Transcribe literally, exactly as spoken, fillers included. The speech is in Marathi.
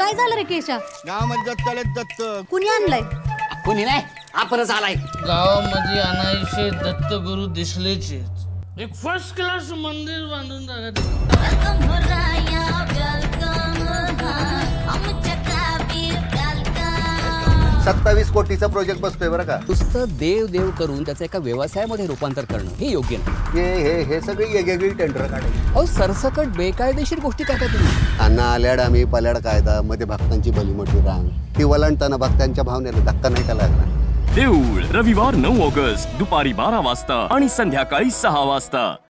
काय झालं रे केशा? गावामध्ये दत्त आले दत्त. कुणी आणलंय? कोणी नाही, आपणच आलाय. गावामध्ये आणायचे दत्तगुरु दिसलेचे. एक फर्स्ट क्लास मंदिर बांधून टाका. सत्तावीस कोटीचा प्रोजेक्ट बसतोय बरं का. नुसतं देव देव करून त्याचं एका व्यवसायामध्ये रूपांतर करणं हे योग्य नाही. हे हे हे सगळी वेगवेगळी टेंडर काढायची. अहो सरसकट बेकायदेशीर गोष्टी करता तुम्ही. अण्णा आल्याड आम्ही पल्याड कायदा मध्ये भक्तांची भलीमोठी रांग ती वलंडताना भक्तांच्या भावनेला धक्का नाही का लागणार. देऊळ रविवार नऊ ऑगस्ट दुपारी बारा वाजता आणि संध्याकाळी सहा वाजता.